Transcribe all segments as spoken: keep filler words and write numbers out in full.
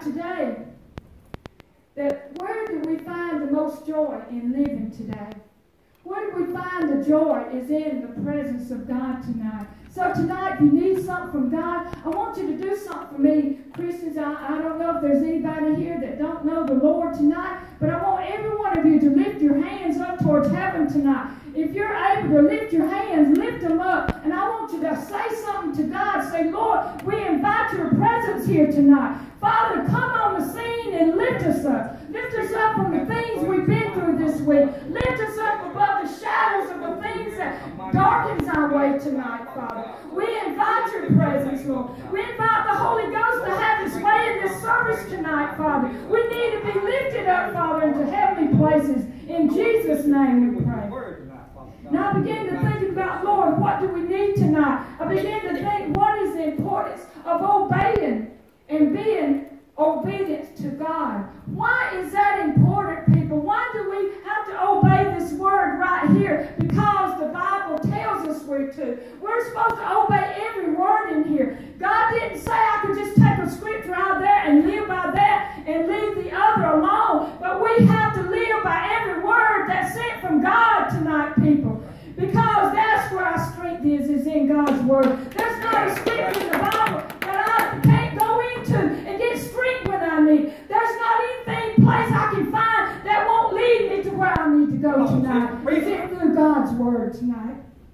today that where do we find the most joy in living today? Where do we find the joy is in the presence of God tonight. So tonight, if you need something from God, I want you to do something for me. Christians, I, I don't know if there's anybody here that don't know the Lord tonight, but I want every one of you to lift your hands up towards heaven tonight. If you're able to lift your hands, lift them up, and I want you to say something to God. Say, Lord, we invite your presence here tonight. Father, come on the scene and lift us up. Lift us up from the things we've been through this week. Lift us up above the shadows of the things that darkens our way tonight, Father. We invite your presence, Lord. We invite the Holy Ghost to have his way in this service tonight, Father. We need to be lifted up, Father, into heavenly places. In Jesus' name we pray. Now I begin to think about, Lord, what do we need tonight? I begin to think, what is the importance of obeying and being obedient to God? Why is that important, people? Why do we have to obey this word right here? Because the Bible tells us we're to. We're supposed to obey every word in here. God didn't say I could just take a scripture out there and live by that and leave the other alone. But we have to live by every word that's sent from God tonight, people. Because that's where our strength is, is in God's word. There's not a scripture in the Bible that I can't go into and get strength when I need. There's not anything, place I can find that won't lead me to where I need to go tonight. It's in through God's word tonight.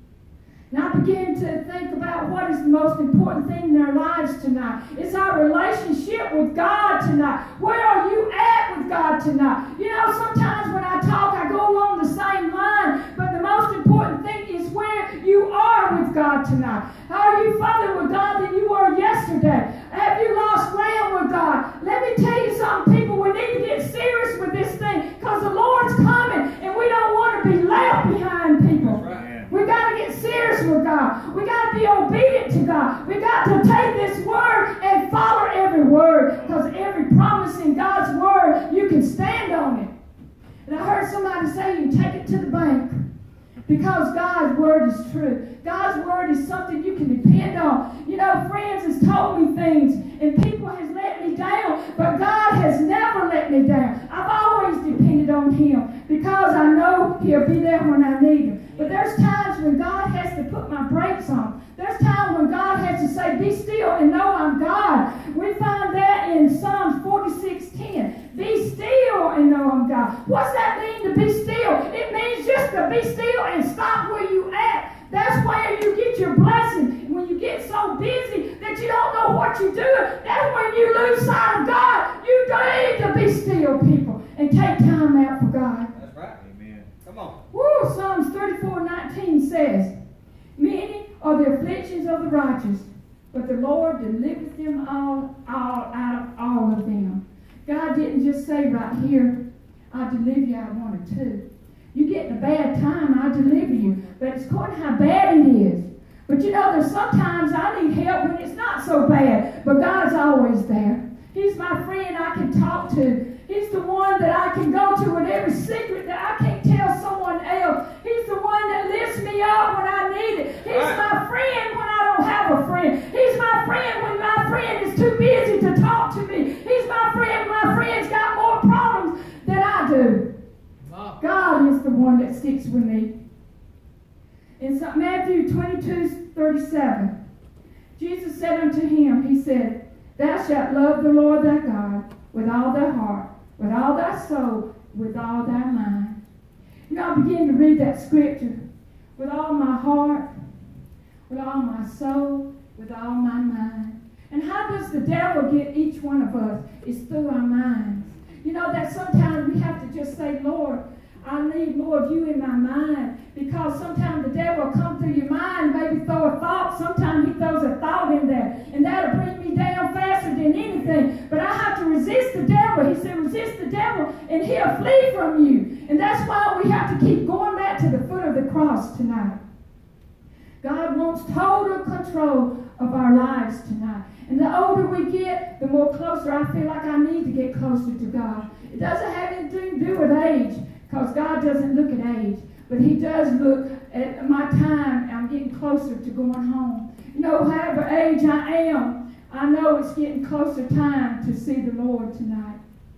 Now I begin to think about what is the most important thing in our lives tonight. It's our relationship with God tonight. Where are you at with God tonight? You know, sometimes when I talk, I go along the same line, but the most important thing is where you are with God tonight. How are you further with God than you were yesterday? Have you lost ground with God? Let me tell you something, people. We need to get serious with this thing because the Lord's coming and we don't want to be left behind, people. We got to get serious with God. We got to be obedient to God. We got to take this word and follow every word, because every promise in God's word, you can stand on it. And I heard somebody say you can take it to the bank, because God's word is true. God's word is something you can depend on. You know, friends has told me things and people has let me down, but God has never let me down. I've always depended on him because I know he'll be there when I need him. But there's times when God has to put my brakes on. There's times when God has to say, be still and know I'm God. We find that in Psalms forty-six ten. Be still and know I'm God. What's that mean, to be still? It means just to be still and stop where you at. That's where you get your blessing. When you get so busy that you don't know what you're doing, that's when you lose sight of God. You need to be still, people, and take time out for God. That's right. Amen. Come on. Woo, Psalms thirty-four nineteen says, many are the afflictions of the righteous, but the Lord delivereth them all, all out of all of them. God didn't just say right here, I'll deliver you out of one or two. You get in a bad time, I'll deliver you. But it's according to how bad it is. But you know, there's sometimes I need help when it's not so bad. But God's always there. He's my friend I can talk to. He's the one that I can go to with every secret that I can't tell someone else. He's the one that lifts me up when I need it. He's my friend when I don't have a friend. He's my friend when my friend is too busy to talk to me. He's my friend when my friend's got more problems than I do. God is the one that sticks with me. In Matthew twenty-two thirty-seven, Jesus said unto him, he said, thou shalt love the Lord thy God with all thy heart, with all thy soul, with all thy mind. You know, I begin to read that scripture. With all my heart, with all my soul, with all my mind. And how does the devil get each one of us? It's through our minds. You know that sometimes we have to just say, Lord, I need more of you in my mind, because sometimes the devil will come through your mind, maybe throw a thought. Sometimes he throws a thought in there, and that'll bring me down faster than anything. But I have to resist the devil. He said, resist the devil, and he'll flee from you. And that's why we have to keep going back to the foot of the cross tonight. God wants total control of our lives tonight. And the older we get, the more closer I feel like I need to get closer to God. It doesn't have anything to do with age, because God doesn't look at age, but he does look at my time. I'm getting closer to going home. You know, however age I am, I know it's getting closer time to see the Lord tonight.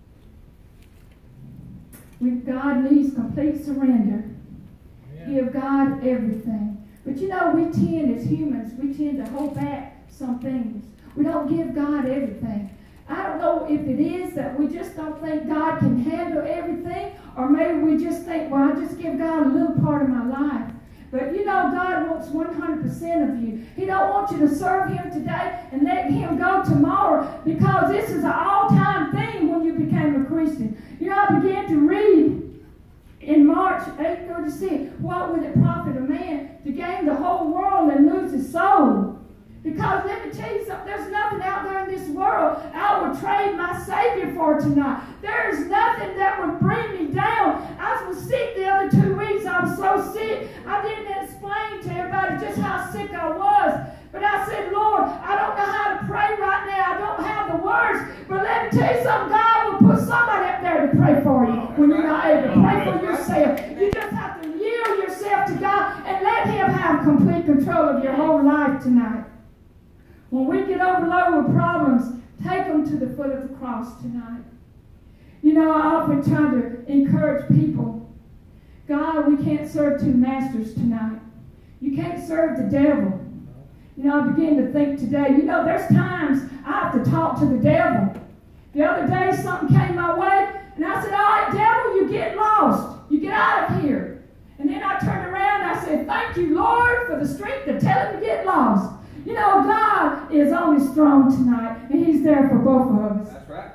We, God needs complete surrender. Yeah. Give God everything. But you know, we tend, as humans, we tend to hold back some things. We don't give God everything. I don't know if it is that we just don't think God can handle everything, or maybe we just think, well, I just give God a little part of my life. But you know, God wants one hundred percent of you. He don't want you to serve Him today and let Him go tomorrow, because this is an all-time thing when you became a Christian. You know, I began to read in March eight thirty-six, what would it profit a man to gain the whole world and lose his soul? Because let me tell you something, there's nothing out there in this world I would trade my Savior for tonight. There is nothing that would bring me down. I was sick the other two weeks. I was so sick. I didn't explain to everybody just how sick I was. But I said, Lord, I don't know how to pray right now. I don't have the words. But let me tell you something, God will put somebody up there to pray for you when you're not able to pray for yourself. You just have to yield yourself to God and let Him have complete control of your whole life tonight. When we get overloaded with problems, take them to the foot of the cross tonight. You know, I often try to encourage people. God, we can't serve two masters tonight. You can't serve the devil. You know, I begin to think today, you know, there's times I have to talk to the devil. The other day, something came my way, and I said, all right, devil, you get lost. You get out of here. And then I turned around and I said, thank you, Lord, for the strength to tell him to get lost. You know, God is only strong tonight, and He's there for both of us. That's right.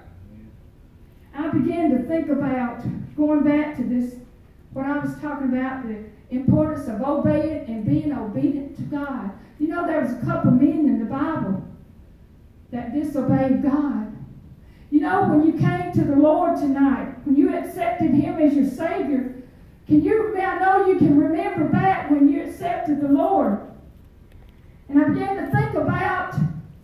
I began to think about going back to this, what I was talking about, the importance of obeying and being obedient to God. You know, there was a couple men in the Bible that disobeyed God. You know, when you came to the Lord tonight, when you accepted Him as your Savior, can you remember, I know you can remember back when you accepted the Lord. And I began to think about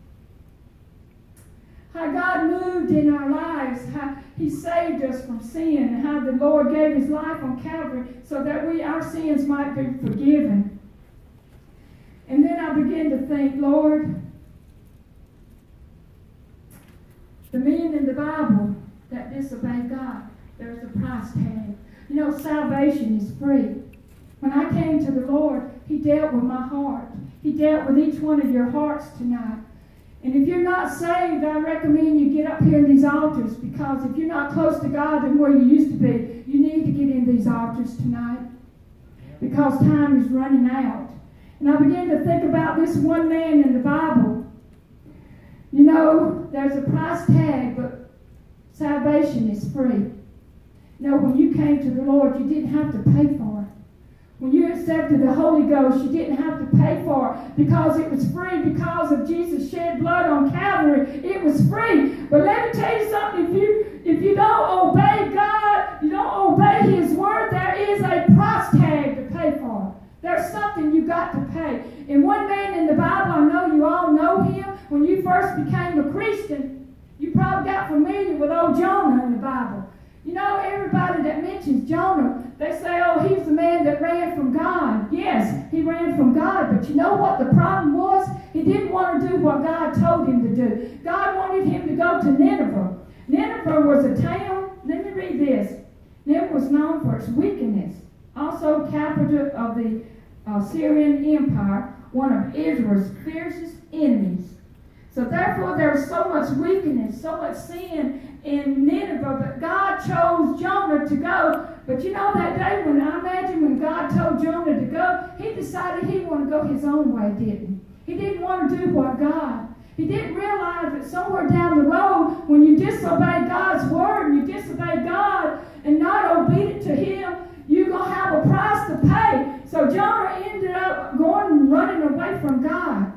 how God moved in our lives, how He saved us from sin, and how the Lord gave His life on Calvary so that we, our sins might be forgiven. And then I began to think, Lord, the men in the Bible that disobeyed God, there's a price tag. You know, salvation is free. When I came to the Lord, He dealt with my heart. He dealt with each one of your hearts tonight. And if you're not saved, I recommend you get up here in these altars, because if you're not close to God than where you used to be, you need to get in these altars tonight, because time is running out. And I began to think about this one man in the Bible. You know, there's a price tag, but salvation is free. You know, when you came to the Lord, you didn't have to pay for it. When you accepted the Holy Ghost, you didn't have to pay for it, because it was free. Because of Jesus' shed blood on Calvary, it was free. But let me tell you something, if you if you don't obey God, you don't obey His word, there is a price tag to pay for it. There's something you got to pay. And one man in the Bible, I know you all know him. When you first became a Christian, you probably got familiar with old Jonah in the Bible. You know, everybody that mentions Jonah, they say, oh, he's the man that ran from God. Yes, he ran from God, but you know what the problem was? He didn't want to do what God told him to do. God wanted him to go to Nineveh. Nineveh was a town, let me read this. Nineveh was known for its wickedness, also capital of the uh, Syrian Empire, one of Israel's fiercest enemies. So therefore there was so much wickedness, so much sin in Nineveh, but God chose Jonah to go. But you know, that day when I imagine when God told Jonah to go, he decided he wanted to go his own way, didn't he? He didn't want to do what God. He didn't realize that somewhere down the road, when you disobey God's word, and you disobey God and not obedient to Him, you're going to have a price to pay. So Jonah ended up going and running away from God.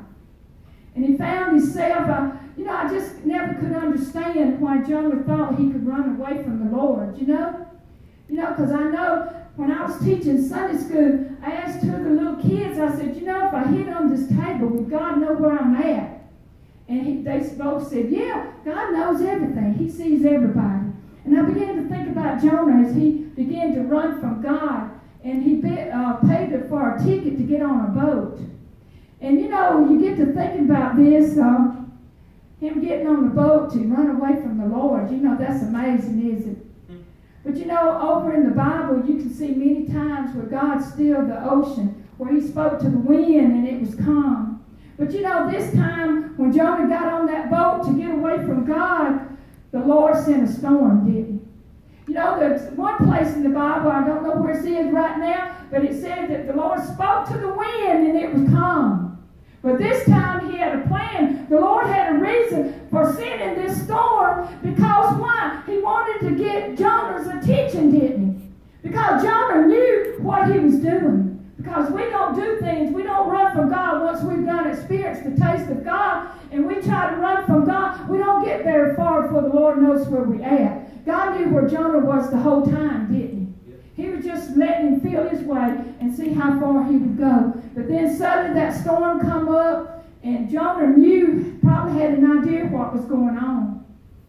And he found himself, uh, you know, I just never could understand why Jonah thought he could run away from the Lord, you know? You know, because I know when I was teaching Sunday school, I asked two of the little kids, I said, you know, if I hit on this table, will God know where I'm at? And he, they both said, yeah, God knows everything. He sees everybody. And I began to think about Jonah as he began to run from God, and he bit, uh, paid for a ticket to get on a boat. And you know, you get to thinking about this, um, him getting on the boat to run away from the Lord. You know, that's amazing, isn't it? Mm. But you know, over in the Bible, you can see many times where God stilled the ocean, where he spoke to the wind and it was calm. But you know, this time when Jonah got on that boat to get away from God, the Lord sent a storm, didn't he? You know, there's one place in the Bible, I don't know where it is right now, but it said that the Lord spoke to the wind and it was calm. But this time he had a plan. The Lord had a reason for sending this storm, because why? He wanted to get Jonah's attention, didn't he? Because Jonah knew what he was doing. Because we don't do things, we don't run from God once we've done experienced the taste of God, and we try to run from God, we don't get very far before the Lord knows where we're at. God knew where Jonah was the whole time, didn't he? He was just letting him feel his way and see how far he would go. But then suddenly that storm come up, and Jonah knew, probably had an idea what was going on.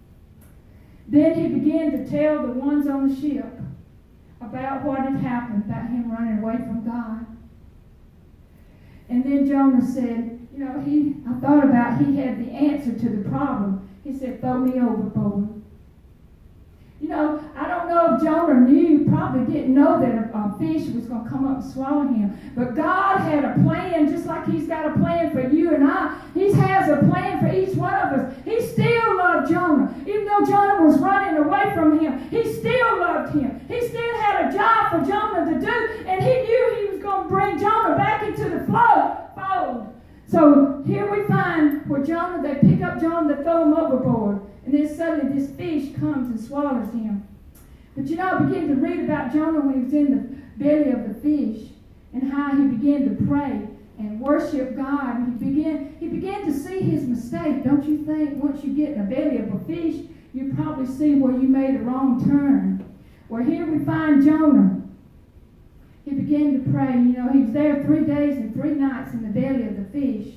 Then he began to tell the ones on the ship about what had happened, about him running away from God. And then Jonah said, you know, he I thought about he had the answer to the problem. He said, throw me overboard. You know, I don't know if Jonah knew, probably didn't know that a, a fish was going to come up and swallow him. But God had a plan, just like he's got a plan for you and I. He has a plan for each one of us. He still loved Jonah. Even though Jonah was running away from him, he still loved him. He still had a job for Jonah to do, and he knew he was going to bring Jonah back into the fold. So here we find where Jonah, they pick up Jonah, they throw him overboard. And then suddenly this fish comes and swallows him. But you know, I began to read about Jonah when he was in the belly of the fish, and how he began to pray and worship God. And he began, he began to see his mistake. Don't you think once you get in the belly of a fish, you probably see where you made a wrong turn? Well, here we find Jonah. He began to pray. You know, he was there three days and three nights in the belly of the fish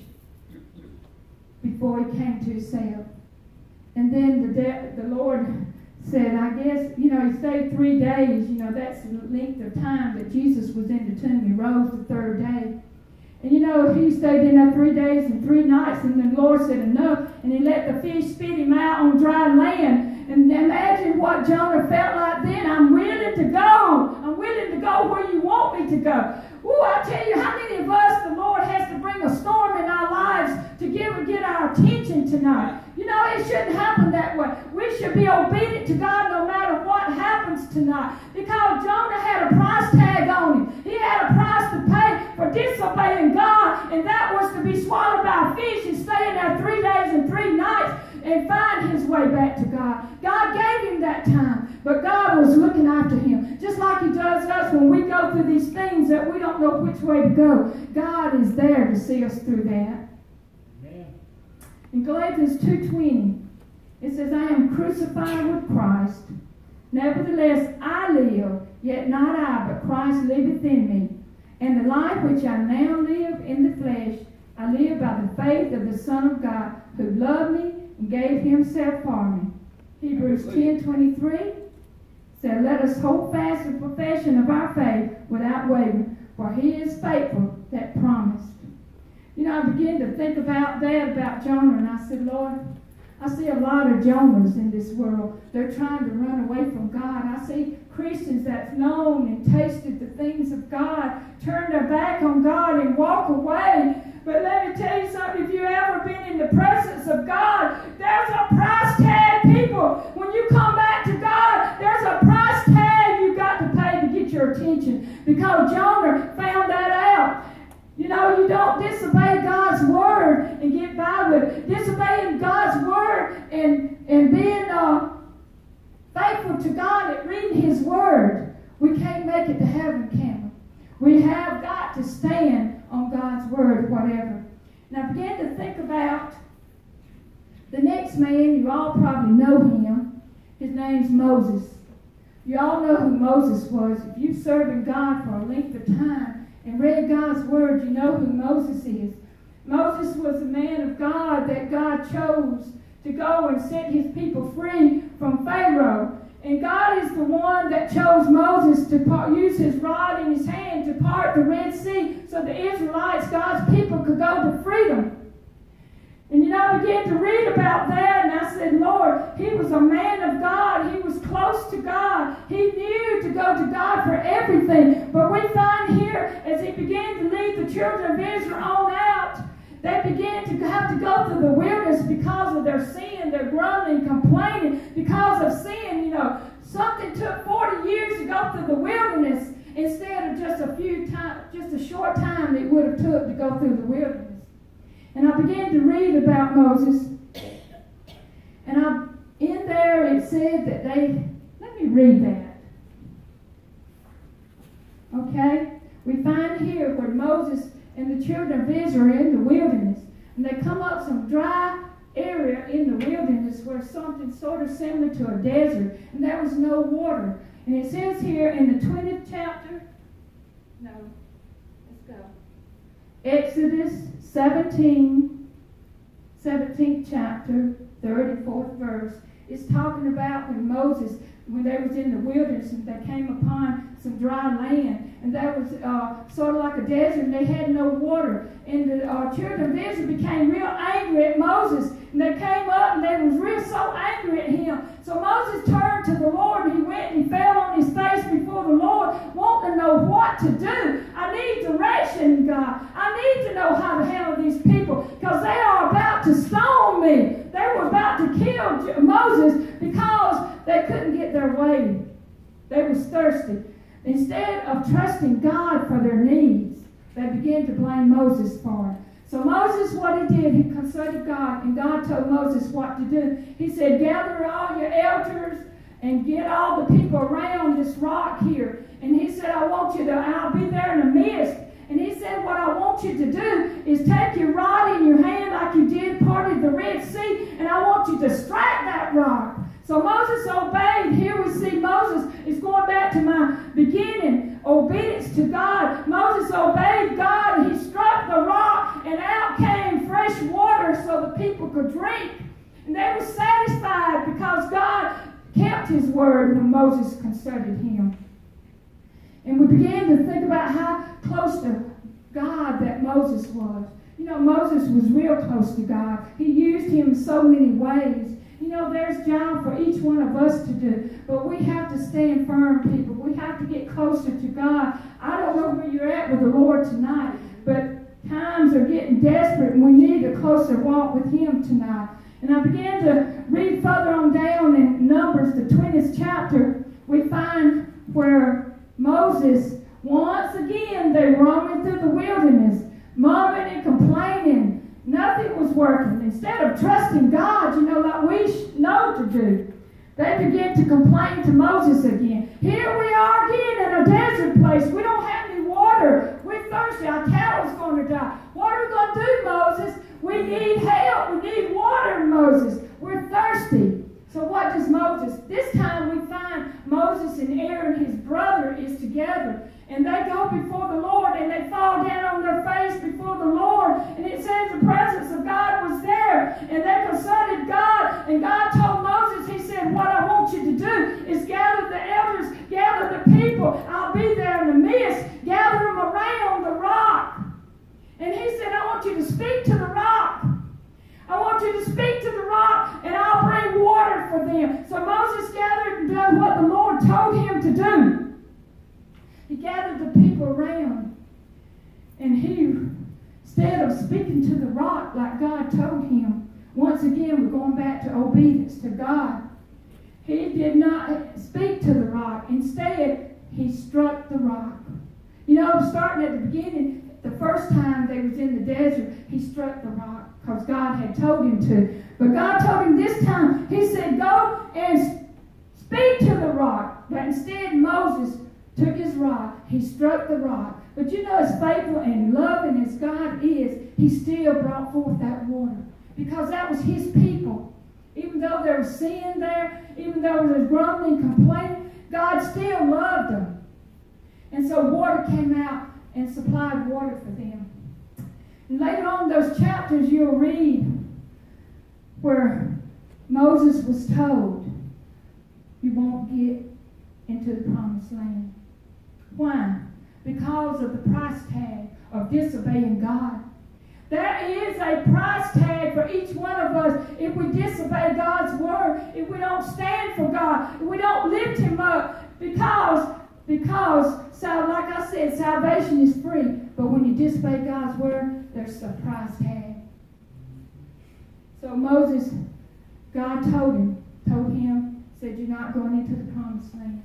before he came to himself. And then the, de- the Lord said, I guess, you know, he stayed three days. You know, that's the length of time that Jesus was in the tomb. He rose the third day. And, you know, he stayed in there three days and three nights. And the Lord said, enough. And he let the fish spit him out on dry land. And imagine what Jonah felt like then. I'm willing to go. I'm willing to go where you want me to go. Ooh, I tell you, how many of us the Lord has to bring a storm in our lives to give, get our attention tonight? You know, it shouldn't happen that way. We should be obedient to God no matter what happens tonight. Because Jonah had a price tag on him. He had a price to pay for disobeying God, and that was to be swallowed by a fish and stay in there three days and three nights and find his way back to God. God gave him that time, but God was looking after him. Just like he does us when we go through these things that we don't know which way to go. God is there to see us through that. Amen. In Galatians two twenty, it says, I am crucified with Christ. Nevertheless, I live, yet not I, but Christ liveth in me. And the life which I now live in the flesh, I live by the faith of the Son of God, who loved me and gave himself for me. Hebrews ten twenty-three said, let us hold fast the profession of our faith without wavering, for he is faithful that promised. You know, I began to think about that, about Jonah, and I said, Lord, I see a lot of Jonahs in this world. They're trying to run away from God. I see Christians that's known and tasted the things of God turn their back on God and walk away. But let me tell you something. If you've ever been in the presence of God, there's a price tag, people. When you come back to God, there's a price tag you've got to pay to get your attention. Because Jonah found that out. You know, you don't disobey God's word and get by with it. Disobeying God's word and, and being uh, faithful to God at reading his word, we can't make it to heaven, can we? We have got to stand on God's word, whatever. And I began to think about the next man. You all probably know him. His name's Moses. You all know who Moses was. If you've served God for a length of time and read God's word, you know who Moses is. Moses was a man of God that God chose to go and set his people free from Pharaoh. And God is the one that chose Moses to part, use his rod in his hand to part the Red Sea so the Israelites, God's people, could go to freedom. And you know, I began to read about that, and I said, Lord, he was a man of God. He was close to God. He knew to go to God for everything. But we find here, as he began to lead the children of Israel on out, they began to have to go through the wilderness because of their sin, their grumbling, complaining, because of sin. You know, something took forty years to go through the wilderness instead of just a few times, just a short time it would have took to go through the wilderness. And I began to read about Moses, and I, in there it said that they, let me read that. Okay? We find here where Moses and the children of Israel are in the wilderness, and they come up some dry area in the wilderness where something sort of similar to a desert, and there was no water. And it says here in the twentieth chapter, no, let's go. Exodus seventeen, seventeenth chapter, thirty-fourth verse. It's talking about when Moses, when they was in the wilderness and they came upon some dry land, and that was uh, sort of like a desert, and they had no water. And the uh, children of Israel became real angry at Moses, and they came up and they was real so angry at him. So Moses turned to the Lord, and he went and he fell on his face before the Lord, wanting to know what to do. I need direction, God. I need to know how to handle these people, because they are about to stone me. They were about to kill Moses because they couldn't get their way. They was thirsty. Instead of trusting God for their needs, they began to blame Moses for it. So Moses, what he did, he consulted God, and God told Moses what to do. He said, gather all your elders and get all the people around this rock here. And he said, I want you to, I'll be there in the midst. And he said, what I want you to do is take your rod in your hand like you did parted the Red Sea, and I want you to strike that rock. So Moses obeyed. Here we see Moses is going back to my beginning, obedience to God. Moses obeyed God. He struck the rock, and out came fresh water so the people could drink. And they were satisfied because God kept his word when Moses consulted him. And we began to think about how close to God that Moses was. You know, Moses was real close to God. He used him in so many ways. You know, there's job for each one of us to do, but we have to stand firm, people. We have to get closer to God. I don't know where you're at with the Lord tonight, but times are getting desperate, and we need a closer walk with him tonight. And I began to read further on down in Numbers, the twentieth chapter. We find where Moses, once again, they roaming through the wilderness, murmuring and complaining. Nothing was working. Instead of trusting God, you know, like we know to do, they began to complain to Moses again. Here we are again in a desert place. We don't have any water. We're thirsty. Our cattle's going to die. What are we going to do, Moses? We need help. We need water, Moses. We're thirsty. So what does Moses? This time we find Moses and Aaron, his brother, is together. And they go before the Lord, and they fall down on their face before the Lord. And it says the presence of God was there. And they consulted God. And God told Moses, he said, what I want you to do is gather the elders, gather the people. I'll be there in the midst. Gather them around the rock. And he said, I want you to speak to the rock. I want you to speak to the rock, and I'll bring water for them. So Moses gathered and done what the Lord told him to do. He gathered the people around, and he, instead of speaking to the rock like God told him, once again we're going back to obedience to God. He did not speak to the rock. Instead, he struck the rock. You know, starting at the beginning, the first time they was in the desert, he struck the rock because God had told him to. But God told him this time, he said, go and speak to the rock. But instead, Moses took his rod. He struck the rock. But you know, as faithful and loving as God is, he still brought forth that water. Because that was his people. Even though there was sin there, even though there was grumbling, complaining, God still loved them. And so water came out and supplied water for them. And later on in those chapters, you'll read where Moses was told, you won't get into the promised land. Why? Because of the price tag of disobeying God. There is a price tag for each one of us if we disobey God's word, if we don't stand for God, if we don't lift him up, because, because so like I said, salvation is free, but when you disobey God's word, there's a price tag. So Moses, God told him, told him, said, you're not going into the promised land.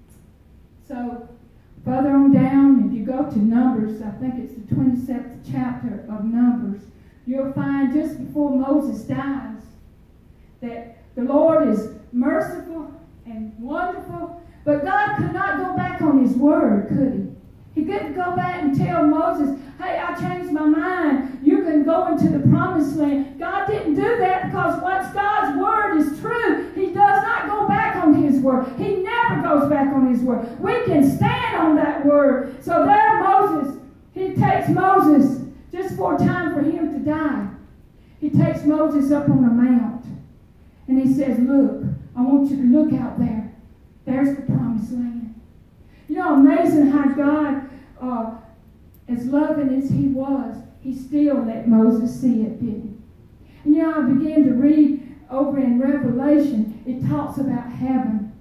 So further on down, if you go to Numbers, I think it's the twenty-seventh chapter of Numbers, you'll find just before Moses dies that the Lord is merciful and wonderful, but God could not go back on his word, could he? He couldn't go back and tell Moses, hey, I changed my mind. You can go into the promised land. God didn't do that because once God's word is true, he does not go back on his word. He never goes back on his word. We can stand on that word. So there Moses, he takes Moses just for time for him to die. He takes Moses up on a mount and he says, look, I want you to look out there. There's the promised land. You know, amazing how God, uh, as loving as he was, he still let Moses see it, didn't he? And you know, I began to read over in Revelation, it talks about heaven.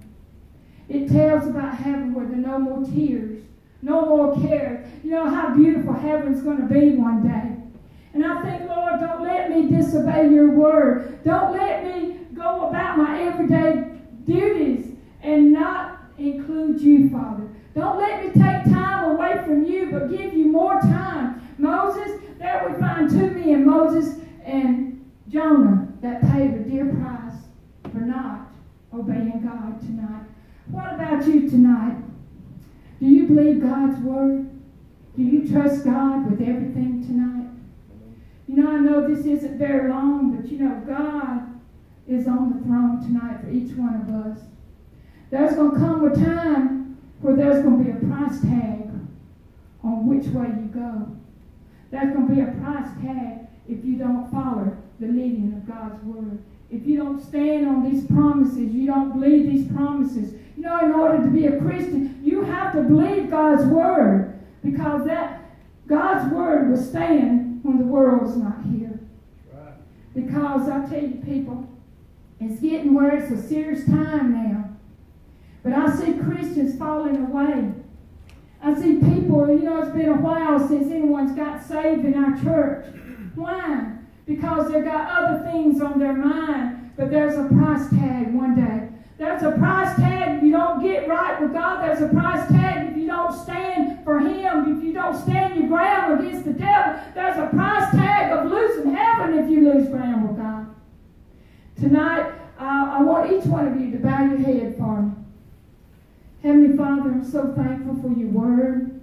It tells about heaven where there are no more tears, no more cares. You know how beautiful heaven's going to be one day. And I think, Lord, don't let me disobey your word. Don't let me go about my everyday duties and not include you, Father. Don't let me take time away from you, but give you more time. Moses, there we find two men, Moses and Jonah, that paid a dear price for not obeying God tonight. What about you tonight? Do you believe God's word? Do you trust God with everything tonight? You know, I know this isn't very long, but you know, God is on the throne tonight for each one of us. There's going to come a time where there's going to be a price tag on which way you go. There's going to be a price tag if you don't follow the leading of God's word. If you don't stand on these promises, you don't believe these promises. You know, in order to be a Christian, you have to believe God's word, because that God's word will stand when the world's not here. Right. Because I tell you, people, it's getting where it's a serious time now. But I see Christians falling away. I see people, you know, it's been a while since anyone's got saved in our church. Why? Because they've got other things on their mind. But there's a price tag one day. There's a price tag if you don't get right with God. There's a price tag if you don't stand for him. If you don't stand your ground against the devil. There's a price tag of losing heaven if you lose ground with God. Tonight, uh, I want each one of you to bow your head for me. Heavenly Father, I'm so thankful for your word.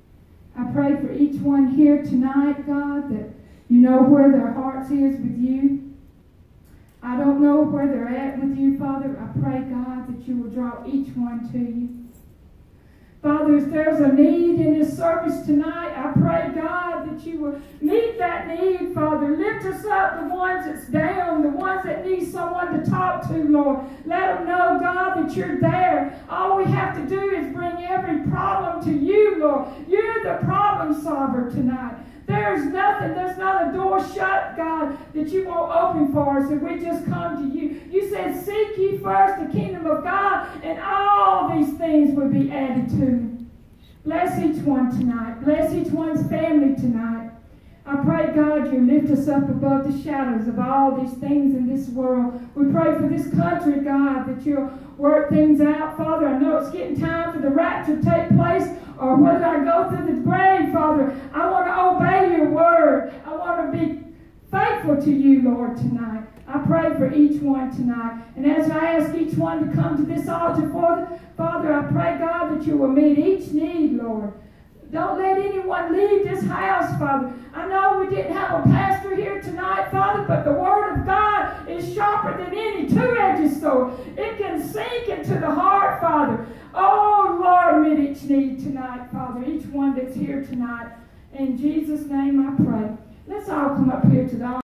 I pray for each one here tonight, God, that you know where their hearts is with you. I don't know where they're at with you, Father. I pray, God, that you will draw each one to you. Father, if there's a need in this service tonight, I pray, God, that you will meet that need, Father. Lift us up, the ones that's down, the ones that need someone to talk to, Lord. Let them know, God, that you're there. All we have to do is bring every problem to you, Lord. You're the problem solver tonight. There's nothing, there's not a door shut, God, that you won't open for us if we just come to you. You said, seek ye first the kingdom of God, and all these things will be added to me. Bless each one tonight. Bless each one's family tonight. I pray, God, you lift us up above the shadows of all these things in this world. We pray for this country, God, that you'll work things out. Father, I know it's getting time for the rapture to take place, or whether I go through the grave, Father, I want to obey your word. I want to be faithful to you, Lord, tonight. I pray for each one tonight. And as I ask each one to come to this altar, Father, Father, I pray, God, that you will meet each need, Lord. Don't let anyone leave this house, Father. I know we didn't have a pastor here tonight, Father, but the word of God is sharper than any two-edged sword. It can sink into the heart, Father. Oh, Lord, meet each need tonight, Father, each one that's here tonight. In Jesus' name I pray. Let's all come up here to the altar.